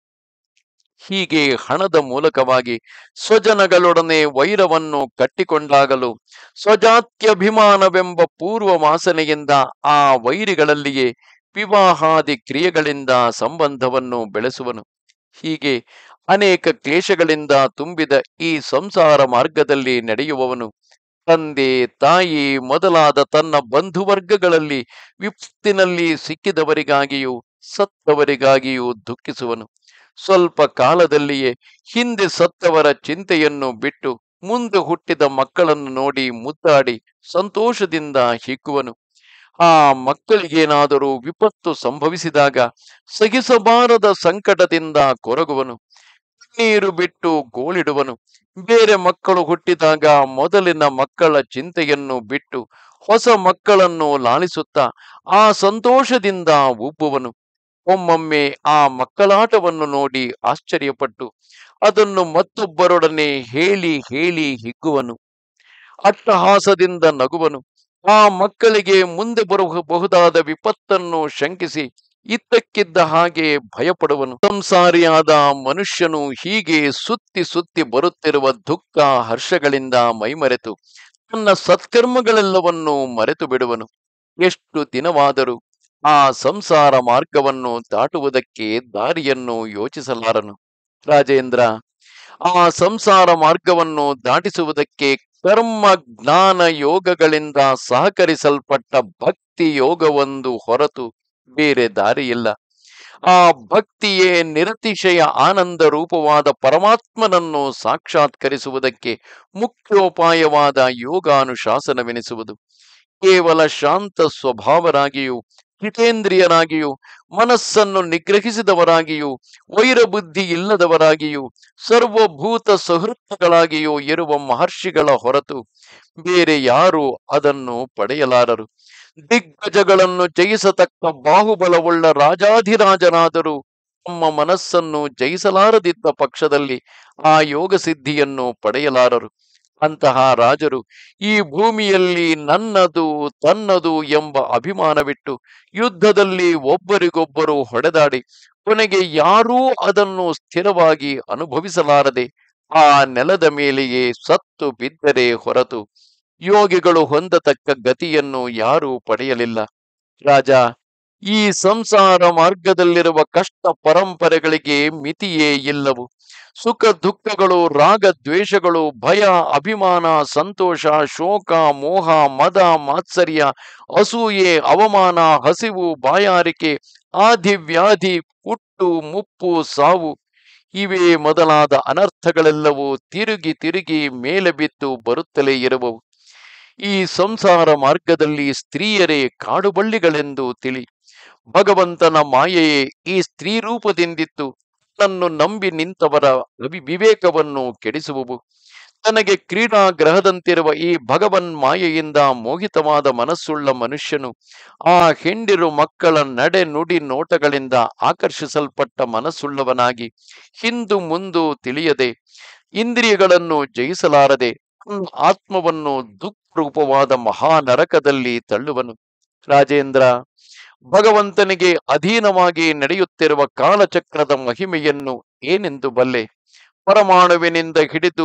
ಹೀಗೆ ಹಣದ ಮೂಲಕವಾಗಿ ಸ್ವಜನಗಳೊಡನೆ ವೈರವನ್ನು ಕಟ್ಟಿಕೊಂಡಾಗಲೂ ಸ್ವಜಾತ್ಯಭಿಮಾನವೆಂಬ ಪೂರ್ವ ವಾಸನೆಯಿಂದ ಆ ವೈರಿಗಳಲ್ಲಿಯೇ ವಿವಾಹಾದಿ ಕ್ರಿಯೆಗಳಿಂದ ಸಂಬಂಧವನ್ನು ಬೆಳೆಸುವನು. ಹೀಗೆ ಅನೇಕ ಕ್ಲೇಶಗಳಿಂದ ತುಂಬಿದ ಈ ಸಂಸಾರ ಮಾರ್ಗದಲ್ಲಿ ನಡೆಯುವವನು ತಂದೆ ತಾಯಿ ಮೊದಲಾದ ತನ್ನ ಬಂಧುವರ್ಗಗಳಲ್ಲಿ ವಿಪತ್ತಿನಲ್ಲಿ ಸಿಕ್ಕಿದವರಿಗಾಗಿಯೂ ಸತ್ತವರಿಗಾಗಿಯೂ ದುಃಖಿಸುವನು. ಸ್ವಲ್ಪ ಕಾಲದಲ್ಲಿಯೇ ಹಿಂದೆ ಸತ್ತವರ ಚಿಂತೆಯನ್ನು ಬಿಟ್ಟು ಮುಂದೆ ಹುಟ್ಟಿದ ಮಕ್ಕಳನ್ನು ನೋಡಿ ಮುದ್ದಾಡಿ ಸಂತೋಷದಿಂದ ಹಿಗ್ಗುವನು. ಆ ಮಕ್ಕಳಿಗೇನಾದರೂ ವಿಪತ್ತು ಸಂಭವಿಸಿದಾಗ ಸಹಿಸಬಾರದ ಸಂಕಟದಿಂದ ಕೊರಗುವನು. ನೀರು ಬಿಟ್ಟು ಗೋಳಿಡುವನು. ಬೇರೆ ಮಕ್ಕಳು ಹುಟ್ಟಿದಾಗ ಮೊದಲಿನ ಮಕ್ಕಳ ಚಿಂತೆಯನ್ನು ಬಿಟ್ಟು ಹೊಸ ಮಕ್ಕಳನ್ನು ಲಾಲಿಸುತ್ತಾ ಆ ಸಂತೋಷದಿಂದ ಉಬ್ಬುವನು. ಒಮ್ಮೊಮ್ಮೆ ಆ ಮಕ್ಕಳಾಟವನ್ನು ನೋಡಿ ಆಶ್ಚರ್ಯಪಟ್ಟು ಅದನ್ನು ಮತ್ತೊಬ್ಬರೊಡನೆ ಹೇಳಿ ಹೇಳಿ ಹಿಗ್ಗುವನು. ಅಟ್ಟಹಾಸದಿಂದ ನಗುವನು. ಆ ಮಕ್ಕಳಿಗೆ ಮುಂದೆ ಬರಬಹುದಾದ ವಿಪತ್ತನ್ನು ಶಂಕಿಸಿ ಇದ್ದಕ್ಕಿದ್ದ ಹಾಗೆ ಭಯಪಡುವನು. ಸಂಸಾರಿಯಾದ ಮನುಷ್ಯನು ಹೀಗೆ ಸುತ್ತಿ ಸುತ್ತಿ ಬರುತ್ತಿರುವ ದುಃಖ ಹರ್ಷಗಳಿಂದ ಮೈಮರೆತು ತನ್ನ ಸತ್ಕರ್ಮಗಳೆಲ್ಲವನ್ನೂ ಮರೆತು ಬಿಡುವನು. ಎಷ್ಟು ದಿನವಾದರೂ ಆ ಸಂಸಾರ ಮಾರ್ಗವನ್ನು ದಾಟುವುದಕ್ಕೆ ದಾರಿಯನ್ನು ಯೋಚಿಸಲಾರನು. ರಾಜೇಂದ್ರ, ಆ ಸಂಸಾರ ಮಾರ್ಗವನ್ನು ದಾಟಿಸುವುದಕ್ಕೆ ಕರ್ಮ ಜ್ಞಾನ ಯೋಗಗಳಿಂದ ಸಹಕರಿಸಲ್ಪಟ್ಟ ಭಕ್ತಿ ಯೋಗವೊಂದು ಹೊರತು ಬೇರೆ ದಾರಿಯಿಲ್ಲ. ಆ ಭಕ್ತಿಯೇ ನಿರತಿಶಯ ಆನಂದ ರೂಪವಾದ ಪರಮಾತ್ಮನನ್ನು ಸಾಕ್ಷಾತ್ಕರಿಸುವುದಕ್ಕೆ ಮುಖ್ಯೋಪಾಯವಾದ ಯೋಗಾನುಶಾಸನವೆನಿಸುವುದು. ಕೇವಲ ಶಾಂತ ಸ್ವಭಾವರಾಗಿಯೂ ಹಿತೇಂದ್ರಿಯರಾಗಿಯೂ ಮನಸ್ಸನ್ನು ನಿಗ್ರಹಿಸಿದವರಾಗಿಯೂ ವೈರಬುದ್ಧಿ ಇಲ್ಲದವರಾಗಿಯೂ ಸರ್ವಭೂತ ಸುಹೃತ್ತಗಳಾಗಿಯೂ ಇರುವ ಮಹರ್ಷಿಗಳ ಹೊರತು ಬೇರೆ ಯಾರೂ ಅದನ್ನು ಪಡೆಯಲಾರರು. ದಿಗ್ಗಜಗಳನ್ನು ಜಯಿಸತಕ್ಕ ಬಾಹುಬಲವುಳ್ಳ ರಾಜಾಧಿರಾಜನಾದರೂ ತಮ್ಮ ಮನಸ್ಸನ್ನು ಜಯಿಸಲಾರದಿದ್ದ ಪಕ್ಷದಲ್ಲಿ ಆ ಯೋಗ ಸಿದ್ಧಿಯನ್ನು ಪಡೆಯಲಾರರು. ಅಂತಹ ರಾಜರು ಈ ಭೂಮಿಯಲ್ಲಿ ನನ್ನದು ತನ್ನದು ಎಂಬ ಅಭಿಮಾನವಿಟ್ಟು ಯುದ್ಧದಲ್ಲಿ ಒಬ್ಬರಿಗೊಬ್ಬರು ಹೊಡೆದಾಡಿ ಕೊನೆಗೆ ಯಾರೂ ಅದನ್ನು ಸ್ಥಿರವಾಗಿ ಅನುಭವಿಸಲಾರದೆ ಆ ನೆಲದ ಮೇಲೆಯೇ ಸತ್ತು ಬಿದ್ದರೆ ಹೊರತು ಯೋಗಿಗಳು ಹೊಂದತಕ್ಕ ಗತಿಯನ್ನು ಯಾರೂ ಪಡೆಯಲಿಲ್ಲ. ರಾಜ, ಈ ಸಂಸಾರ ಮಾರ್ಗದಲ್ಲಿರುವ ಕಷ್ಟ ಪರಂಪರೆಗಳಿಗೆ ಮಿತಿಯೇ ಇಲ್ಲವು. ಸುಖ ದುಃಖಗಳು, ರಾಗ ದ್ವೇಷಗಳು, ಭಯ ಅಭಿಮಾನ, ಸಂತೋಷ, ಶೋಕ, ಮೋಹ, ಮದ ಮಾತ್ಸರ್ಯ, ಅಸೂಯೆ, ಅವಮಾನ, ಹಸಿವು, ಬಾಯಾರಿಕೆ, ಆದಿ ವ್ಯಾಧಿ, ಹುಟ್ಟು, ಮುಪ್ಪು, ಸಾವು ಇವೇ ಮೊದಲಾದ ಅನರ್ಥಗಳೆಲ್ಲವೂ ತಿರುಗಿ ತಿರುಗಿ ಮೇಲೆ ಬಿದ್ದು ಬರುತ್ತಲೇ ಇರುವವು. ಈ ಸಂಸಾರ ಮಾರ್ಗದಲ್ಲಿ ಸ್ತ್ರೀಯರೇ ಕಾಡುಬಳ್ಳಿಗಳೆಂದು ತಿಳಿ. ಭಗವಂತನ ಮಾಯೆಯೇ ಈ ಸ್ತ್ರೀ ರೂಪದಿಂದಿತ್ತು ತನ್ನನ್ನು ನಂಬಿ ನಿಂತವರ ವಿವೇಕವನ್ನು ಕೆಡಿಸುವುವು. ತನಗೆ ಕ್ರೀಡಾ ಗ್ರಹದಂತಿರುವ ಈ ಭಗವನ್ ಮಾಯೆಯಿಂದ ಮೋಹಿತವಾದ ಮನಸ್ಸುಳ್ಳ ಮನುಷ್ಯನು ಆ ಹೆಂಡಿರು ಮಕ್ಕಳ ನಡೆ ನುಡಿ ನೋಟಗಳಿಂದ ಆಕರ್ಷಿಸಲ್ಪಟ್ಟ ಮನಸ್ಸುಳ್ಳವನಾಗಿ ಹಿಂದು ಮುಂದು ತಿಳಿಯದೆ ಇಂದ್ರಿಯಗಳನ್ನು ಜಯಿಸಲಾರದೆ ಆತ್ಮವನ್ನು ದುಃಖರೂಪವಾದ ಮಹಾನರಕದಲ್ಲಿ ತಳ್ಳುವನು. ರಾಜೇಂದ್ರ, ಭಗವಂತನಿಗೆ ಅಧೀನವಾಗಿ ನಡೆಯುತ್ತಿರುವ ಕಾಲಚಕ್ರದ ಮಹಿಮೆಯನ್ನು ಏನೆಂದು ಬಲ್ಲೆ? ಪರಮಾಣುವಿನಿಂದ ಹಿಡಿದು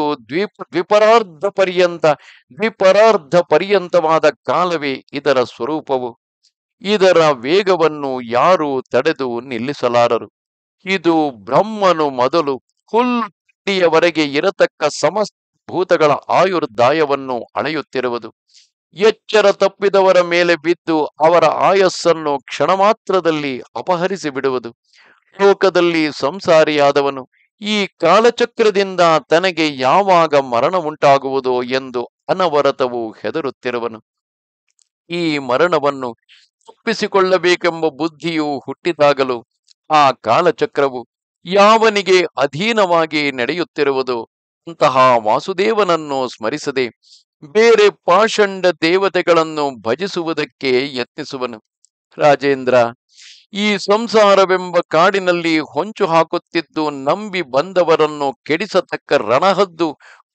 ದ್ವಿಪರಾರ್ಧ ಪರ್ಯಂತವಾದ ಕಾಲವೇ ಇದರ ಸ್ವರೂಪವು. ಇದರ ವೇಗವನ್ನು ಯಾರೂ ತಡೆದು ನಿಲ್ಲಿಸಲಾರರು. ಇದು ಬ್ರಹ್ಮನು ಮೊದಲು ಹುಲ್ಲಿಯವರೆಗೆ ಇರತಕ್ಕ ಸಮಸ್ತ ಭೂತಗಳ ಆಯುರ್ದಾಯವನ್ನು ಅಳೆಯುತ್ತಿರುವುದು. ಎಚ್ಚರ ತಪ್ಪಿದವರ ಮೇಲೆ ಬಿದ್ದು ಅವರ ಆಯಸ್ಸನ್ನು ಕ್ಷಣ ಮಾತ್ರದಲ್ಲಿ ಅಪಹರಿಸಿ ಬಿಡುವುದು. ಲೋಕದಲ್ಲಿ ಸಂಸಾರಿಯಾದವನು ಈ ಕಾಲಚಕ್ರದಿಂದ ತನಗೆ ಯಾವಾಗ ಮರಣ ಉಂಟಾಗುವುದೋ ಎಂದು ಅನವರತವು ಹೆದರುತ್ತಿರುವನು. ಈ ಮರಣವನ್ನು ತಪ್ಪಿಸಿಕೊಳ್ಳಬೇಕೆಂಬ ಬುದ್ಧಿಯು ಹುಟ್ಟಿದಾಗಲೂ ಆ ಕಾಲಚಕ್ರವು ಯಾವನಿಗೆ ಅಧೀನವಾಗಿ ನಡೆಯುತ್ತಿರುವುದೋ ಅಂತಹ ವಾಸುದೇವನನ್ನು ಸ್ಮರಿಸದೆ ಬೇರೆ ಪಾಷಂಡ ದೇವತೆಗಳನ್ನು ಭಜಿಸುವುದಕ್ಕೆ ಯತ್ನಿಸುವನು. ರಾಜೇಂದ್ರ, ಈ ಸಂಸಾರವೆಂಬ ಕಾಡಿನಲ್ಲಿ ಹೊಂಚು ಹಾಕುತ್ತಿದ್ದು ನಂಬಿ ಬಂದವರನ್ನು ಕೆಡಿಸತಕ್ಕ ರಣಹದ್ದು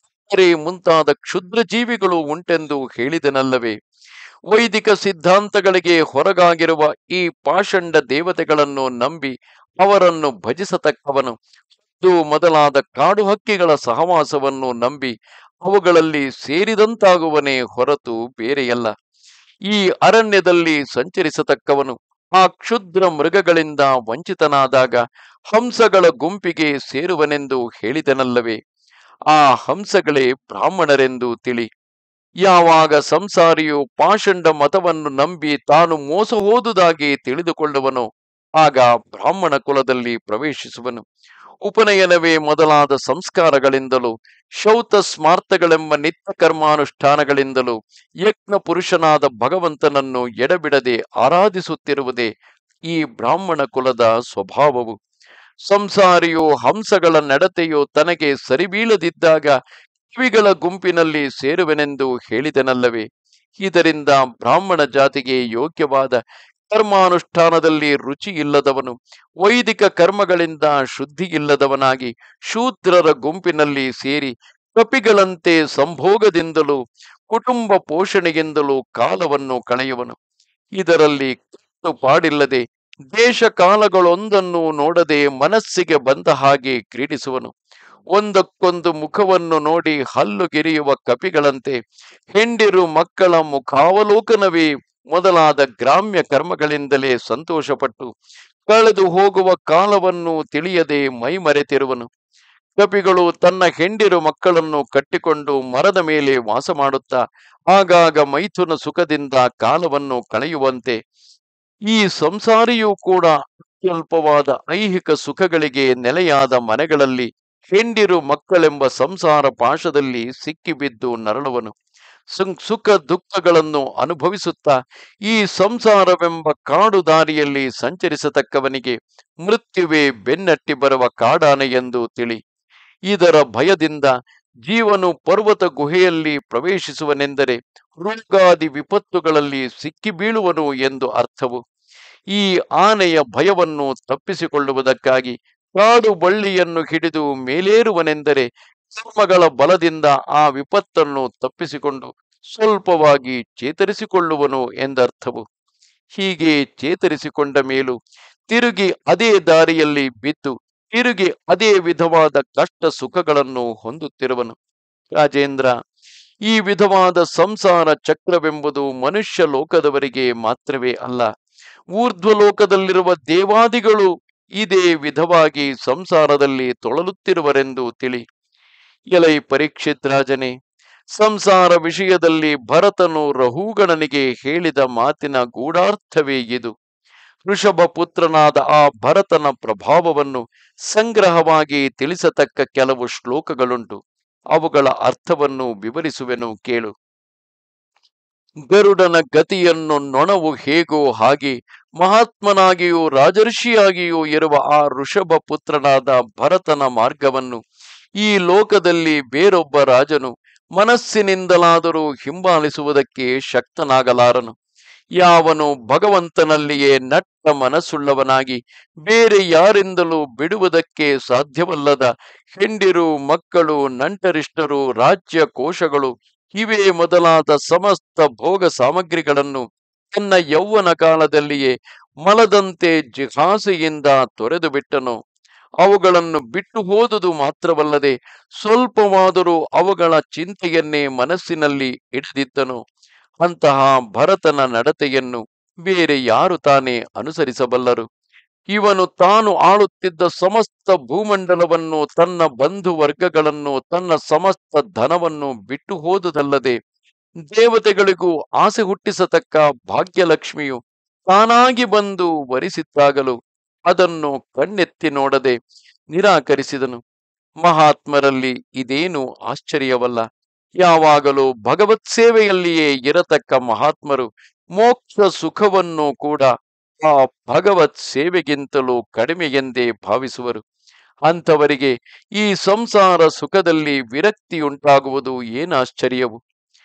ಮುಂತಾದ ಕ್ಷುದ್ರ ಜೀವಿಗಳು ಉಂಟೆಂದು ಹೇಳಿದನಲ್ಲವೇ. ವೈದಿಕ ಸಿದ್ಧಾಂತಗಳಿಗೆ ಹೊರಗಾಗಿರುವ ಈ ಪಾಷಂಡ ದೇವತೆಗಳನ್ನು ನಂಬಿ ಅವರನ್ನು ಭಜಿಸತಕ್ಕವನು ಮೊದಲಾದ ಕಾಡು ಹಕ್ಕಿಗಳ ಸಹವಾಸವನ್ನು ನಂಬಿ ಅವುಗಳಲ್ಲಿ ಸೇರಿದಂತಾಗುವನೇ ಹೊರತು ಬೇರೆಯಲ್ಲ. ಈ ಅರಣ್ಯದಲ್ಲಿ ಸಂಚರಿಸತಕ್ಕವನು ಆ ಕ್ಷುದ್ರ ಮೃಗಗಳಿಂದ ವಂಚಿತನಾದಾಗ ಹಂಸಗಳ ಗುಂಪಿಗೆ ಸೇರುವನೆಂದು ಹೇಳಿದನಲ್ಲವೇ. ಆ ಹಂಸಗಳೇ ಬ್ರಾಹ್ಮಣರೆಂದು ತಿಳಿ. ಯಾವಾಗ ಸಂಸಾರಿಯು ಪಾಷಂಡ ಮತವನ್ನು ನಂಬಿ ತಾನು ಮೋಸ ಹೋದುದಾಗಿ ತಿಳಿದುಕೊಳ್ಳುವನೋ ಆಗ ಬ್ರಾಹ್ಮಣ ಕುಲದಲ್ಲಿ ಪ್ರವೇಶಿಸುವನು. ಉಪನಯನವೇ ಮೊದಲಾದ ಸಂಸ್ಕಾರಗಳಿಂದಲೂ ಶೌತ ಸ್ಮಾರ್ತಗಳೆಂಬ ನಿತ್ಯ ಕರ್ಮಾನುಷ್ಠಾನಗಳಿಂದಲೂ ಯಜ್ಞ ಪುರುಷನಾದ ಭಗವಂತನನ್ನು ಎಡಬಿಡದೆ ಆರಾಧಿಸುತ್ತಿರುವುದೇ ಈ ಬ್ರಾಹ್ಮಣ ಕುಲದ ಸ್ವಭಾವವು. ಸಂಸಾರಿಯು ಹಂಸಗಳ ನಡತೆಯು ತನಗೆ ಸರಿಬೀಳದಿದ್ದಾಗ ಕಿವಿಗಳ ಗುಂಪಿನಲ್ಲಿ ಸೇರುವೆನೆಂದು ಹೇಳಿದನಲ್ಲವೇ. ಇದರಿಂದ ಬ್ರಾಹ್ಮಣ ಜಾತಿಗೆ ಯೋಗ್ಯವಾದ ಕರ್ಮಾನುಷ್ಠಾನದಲ್ಲಿ ರುಚಿ ಇಲ್ಲದವನು, ವೈದಿಕ ಕರ್ಮಗಳಿಂದ ಶುದ್ಧಿ ಇಲ್ಲದವನಾಗಿ ಶೂದ್ರರ ಗುಂಪಿನಲ್ಲಿ ಸೇರಿ ಕಪಿಗಳಂತೆ ಸಂಭೋಗದಿಂದಲೂ ಕುಟುಂಬ ಪೋಷಣೆಯಿಂದಲೂ ಕಾಲವನ್ನು ಕಳೆಯುವನು. ಇದರಲ್ಲಿ ಪಾಡಿಲ್ಲದೆ ದೇಶ ಕಾಲಗಳೊಂದನ್ನು ನೋಡದೆ ಮನಸ್ಸಿಗೆ ಬಂದ ಹಾಗೆ ಕ್ರೀಡಿಸುವನು. ಒಂದಕ್ಕೊಂದು ಮುಖವನ್ನು ನೋಡಿ ಹಲ್ಲುಗಿರಿಯುವ ಕಪಿಗಳಂತೆ ಹೆಂಡಿರು ಮಕ್ಕಳ ಮುಖಾವಲೋಕನವೇ ಮೊದಲಾದ ಗ್ರಾಮ್ಯ ಕರ್ಮಗಳಿಂದಲೇ ಸಂತೋಷಪಟ್ಟು ಕಳೆದು ಹೋಗುವ ಕಾಲವನ್ನು ತಿಳಿಯದೆ ಮೈಮರೆತಿರುವನು. ಕಪಿಗಳು ತನ್ನ ಹೆಂಡಿರು ಮಕ್ಕಳನ್ನು ಕಟ್ಟಿಕೊಂಡು ಮರದ ಮೇಲೆ ವಾಸ ಮಾಡುತ್ತಾ ಆಗಾಗ ಮೈಥುನ ಸುಖದಿಂದ ಕಾಲವನ್ನು ಕಳೆಯುವಂತೆ ಈ ಸಂಸಾರಿಯೂ ಕೂಡ ಅತ್ಯಲ್ಪವಾದ ಐಹಿಕ ಸುಖಗಳಿಗೆ ನೆಲೆಯಾದ ಮನೆಗಳಲ್ಲಿ ಹೆಂಡಿರು ಮಕ್ಕಳೆಂಬ ಸಂಸಾರ ಪಾಶದಲ್ಲಿ ಸಿಕ್ಕಿಬಿದ್ದು ನರಳುವನು. ಸುಖ ದುಃಖಗಳನ್ನು ಅನುಭವಿಸುತ್ತಾ ಈ ಸಂಸಾರವೆಂಬ ಕಾಡು ದಾರಿಯಲ್ಲಿ ಸಂಚರಿಸತಕ್ಕವನಿಗೆ ಮೃತ್ಯುವೇ ಬೆನ್ನಟ್ಟಿ ಬರುವ ಕಾಡಾನೆ ಎಂದು ತಿಳಿ. ಇದರ ಭಯದಿಂದ ಜೀವನು ಪರ್ವತ ಗುಹೆಯಲ್ಲಿ ಪ್ರವೇಶಿಸುವನೆಂದರೆ ರೋಗಾದಿ ವಿಪತ್ತುಗಳಲ್ಲಿ ಸಿಕ್ಕಿ ಬೀಳುವನು ಎಂದು ಅರ್ಥವು. ಈ ಆನೆಯ ಭಯವನ್ನು ತಪ್ಪಿಸಿಕೊಳ್ಳುವುದಕ್ಕಾಗಿ ಕಾಡು ಬಳ್ಳಿಯನ್ನು ಹಿಡಿದು ಮೇಲೇರುವನೆಂದರೆ ಕರ್ಮಗಳ ಬಲದಿಂದ ಆ ವಿಪತ್ತನ್ನು ತಪ್ಪಿಸಿಕೊಂಡು ಸ್ವಲ್ಪವಾಗಿ ಚೇತರಿಸಿಕೊಳ್ಳುವನು ಎಂದರ್ಥವು. ಹೀಗೆ ಚೇತರಿಸಿಕೊಂಡ ಮೇಲೂ ತಿರುಗಿ ಅದೇ ದಾರಿಯಲ್ಲಿ ಬಿದ್ದು ತಿರುಗಿ ಅದೇ ವಿಧವಾದ ಕಷ್ಟ ಸುಖಗಳನ್ನು ಹೊಂದುತ್ತಿರುವನು. ರಾಜೇಂದ್ರ, ಈ ವಿಧವಾದ ಸಂಸಾರ ಚಕ್ರವೆಂಬುದು ಮನುಷ್ಯ ಲೋಕದವರಿಗೆ ಮಾತ್ರವೇ ಅಲ್ಲ, ಊರ್ಧ್ವಲೋಕದಲ್ಲಿರುವ ದೇವಾದಿಗಳು ಇದೇ ವಿಧವಾಗಿ ಸಂಸಾರದಲ್ಲಿ ತೊಳಲುತ್ತಿರುವರೆಂದು ತಿಳಿ. ಎಲೈ ಪರೀಕ್ಷಿತ್ ರಾಜನೇ, ಸಂಸಾರ ವಿಷಯದಲ್ಲಿ ಭರತನು ರಹುಗಣನಿಗೆ ಹೇಳಿದ ಮಾತಿನ ಗೂಢಾರ್ಥವೇ ಇದು. ಋಷಭ ಪುತ್ರನಾದ ಆ ಭರತನ ಪ್ರಭಾವವನ್ನು ಸಂಗ್ರಹವಾಗಿ ತಿಳಿಸತಕ್ಕ ಕೆಲವು ಶ್ಲೋಕಗಳುಂಟು. ಅವುಗಳ ಅರ್ಥವನ್ನು ವಿವರಿಸುವೆನು ಕೇಳು. ಗರುಡನ ಗತಿಯನ್ನು ನೊಣವು ಹೇಗೋ ಹಾಗೆ ಮಹಾತ್ಮನಾಗಿಯೂ ರಾಜರ್ಷಿಯಾಗಿಯೂ ಇರುವ ಆ ಋಷಭ ಪುತ್ರನಾದ ಭರತನ ಮಾರ್ಗವನ್ನು ಈ ಲೋಕದಲ್ಲಿ ಬೇರೊಬ್ಬ ರಾಜನು ಮನಸ್ಸಿನಿಂದಲಾದರೂ ಹಿಂಬಾಲಿಸುವುದಕ್ಕೆ ಶಕ್ತನಾಗಲಾರನು. ಯಾವನು ಭಗವಂತನಲ್ಲಿಯೇ ನಟ್ಟ ಮನಸ್ಸುಳ್ಳವನಾಗಿ ಬೇರೆ ಯಾರಿಂದಲೂ ಬಿಡುವುದಕ್ಕೆ ಸಾಧ್ಯವಲ್ಲದ ಹೆಂಡಿರು ಮಕ್ಕಳು, ನಂಟರಿಷ್ಟರು, ರಾಜ್ಯ ಕೋಶಗಳು ಇವೇ ಮೊದಲಾದ ಸಮಸ್ತ ಭೋಗ ಸಾಮಗ್ರಿಗಳನ್ನು ತನ್ನ ಯೌವನ ಕಾಲದಲ್ಲಿಯೇ ಮಲದಂತೆ ಜಿಘಾಸೆಯಿಂದ ತೊರೆದು ಬಿಟ್ಟನು. ಅವುಗಳನ್ನು ಬಿಟ್ಟು ಹೋದುದು ಮಾತ್ರವಲ್ಲದೆ ಸ್ವಲ್ಪವಾದರೂ ಅವುಗಳ ಚಿಂತೆಯನ್ನೇ ಮನಸ್ಸಿನಲ್ಲಿ ಇಡದಿದ್ದನು. ಅಂತಹ ಭರತನ ನಡತೆಯನ್ನು ಬೇರೆ ಯಾರು ತಾನೇ ಅನುಸರಿಸಬಲ್ಲರು? ಇವನು ತಾನು ಆಳುತ್ತಿದ್ದ ಸಮಸ್ತ ಭೂಮಂಡಲವನ್ನು, ತನ್ನ ಬಂಧು ವರ್ಗಗಳನ್ನು, ತನ್ನ ಸಮಸ್ತ ಧನವನ್ನು ಬಿಟ್ಟು ಹೋದುದಲ್ಲದೆ ದೇವತೆಗಳಿಗೂ ಆಸೆ ಹುಟ್ಟಿಸತಕ್ಕ ಭಾಗ್ಯಲಕ್ಷ್ಮಿಯು ತಾನಾಗಿ ಬಂದು ವರಿಸಿದ್ದಾಗಲೂ ಅದನ್ನು ಕಣ್ಣೆತ್ತಿ ನೋಡದೆ ನಿರಾಕರಿಸಿದನು. ಮಹಾತ್ಮರಲ್ಲಿ ಇದೇನು ಆಶ್ಚರ್ಯವಲ್ಲ. ಯಾವಾಗಲೂ ಭಗವತ್ ಸೇವೆಯಲ್ಲಿಯೇ ಇರತಕ್ಕ ಮಹಾತ್ಮರು ಮೋಕ್ಷ ಸುಖವನ್ನು ಕೂಡ ಆ ಭಗವತ್ ಸೇವೆಗಿಂತಲೂ ಕಡಿಮೆ ಎಂದೇ ಭಾವಿಸುವರು. ಅಂಥವರಿಗೆ ಈ ಸಂಸಾರ ಸುಖದಲ್ಲಿ ವಿರಕ್ತಿಯುಂಟಾಗುವುದು ಏನಾಶ್ಚರ್ಯವು?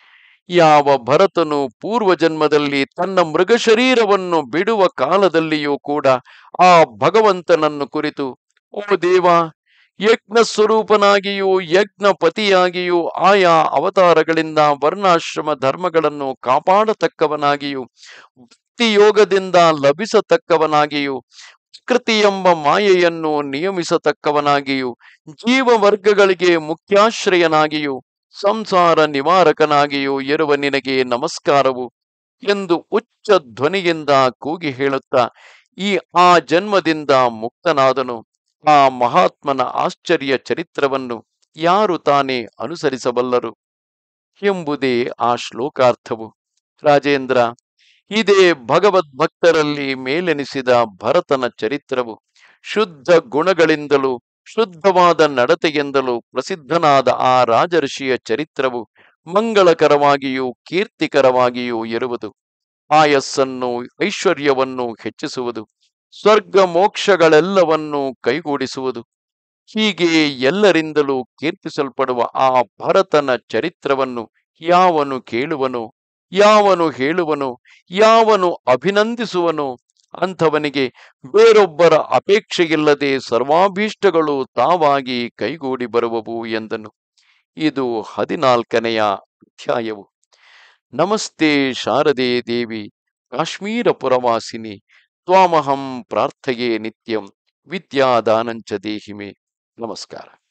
ಯಾವ ಭರತನು ಪೂರ್ವ ಜನ್ಮದಲ್ಲಿ ತನ್ನ ಮೃಗ ಶರೀರವನ್ನು ಬಿಡುವ ಕಾಲದಲ್ಲಿಯೂ ಕೂಡ ಆ ಭಗವಂತನನ್ನು ಕುರಿತು, ಓ ದೇವ, ಯಜ್ಞ ಸ್ವರೂಪನಾಗಿಯೂ ಯಜ್ಞಪತಿಯಾಗಿಯೂ ಆಯಾ ಅವತಾರಗಳಿಂದ ವರ್ಣಾಶ್ರಮ ಧರ್ಮಗಳನ್ನು ಕಾಪಾಡತಕ್ಕವನಾಗಿಯೂ ಭಕ್ತಿ ಯೋಗದಿಂದ ಲಭಿಸತಕ್ಕವನಾಗಿಯೂ ಪ್ರಕೃತಿ ಎಂಬ ಮಾಯೆಯನ್ನು ನಿಯಮಿಸತಕ್ಕವನಾಗಿಯೂ ಜೀವ ವರ್ಗಗಳಿಗೆ ಮುಖ್ಯಾಶ್ರಯನಾಗಿಯೂ ಸಂಸಾರ ನಿವಾರಕನಾಗಿಯೂ ಇರುವ ನಿನಗೆ ನಮಸ್ಕಾರವು ಎಂದು ಉಚ್ಚ ಧ್ವನಿಯಿಂದ ಕೂಗಿ ಹೇಳುತ್ತಾ ಆ ಜನ್ಮದಿಂದ ಮುಕ್ತನಾದನು. ಆ ಮಹಾತ್ಮನ ಆಶ್ಚರ್ಯ ಚರಿತ್ರವನ್ನು ಯಾರು ತಾನೇ ಅನುಸರಿಸಬಲ್ಲರು ಎಂಬುದೇ ಆ ಶ್ಲೋಕಾರ್ಥವು. ರಾಜೇಂದ್ರ, ಇದೇ ಭಗವದ್ಭಕ್ತರಲ್ಲಿ ಮೇಲೆನಿಸಿದ ಭರತನ ಚರಿತ್ರವು. ಶುದ್ಧ ಗುಣಗಳಿಂದಲೂ ಶುದ್ಧವಾದ ನಡತೆಯಿಂದಲೂ ಪ್ರಸಿದ್ಧನಾದ ಆ ರಾಜರ್ಷಿಯ ಚರಿತ್ರವು ಮಂಗಳಕರವಾಗಿಯೂ ಕೀರ್ತಿಕರವಾಗಿಯೂ ಇರುವುದು. ಆಯಸ್ಸನ್ನು ಐಶ್ವರ್ಯವನ್ನು ಹೆಚ್ಚಿಸುವುದು, ಸ್ವರ್ಗ ಮೋಕ್ಷಗಳೆಲ್ಲವನ್ನೂ ಕೈಗೂಡಿಸುವುದು. ಹೀಗೆ ಎಲ್ಲರಿಂದಲೂ ಕೀರ್ತಿಸಲ್ಪಡುವ ಆ ಭರತನ ಚರಿತ್ರವನ್ನು ಯಾವನು ಕೇಳುವನೋ, ಯಾವನು ಹೇಳುವನೋ, ಯಾವನು ಅಭಿನಂದಿಸುವನೋ ಅಂಥವನಿಗೆ ಬೇರೊಬ್ಬರ ಅಪೇಕ್ಷೆಯಿಲ್ಲದೆ ಸರ್ವಾಭೀಷ್ಟಗಳು ತಾವಾಗಿ ಕೈಗೂಡಿ ಬರುವವು ಎಂದನು. ಇದು 14ನೆಯ ಅಧ್ಯಾಯವು. ನಮಸ್ತೆ ಶಾರದೆ ದೇವಿ ಕಾಶ್ಮೀರ ಪುರವಾಸಿನಿ, ತ್ವಾಮಹಂ ಪ್ರಾರ್ಥಯೇ ನಿತ್ಯಂ, ವಿದ್ಯಾದಾನಂಚ ದೇಹಿಮೆ. ನಮಸ್ಕಾರ.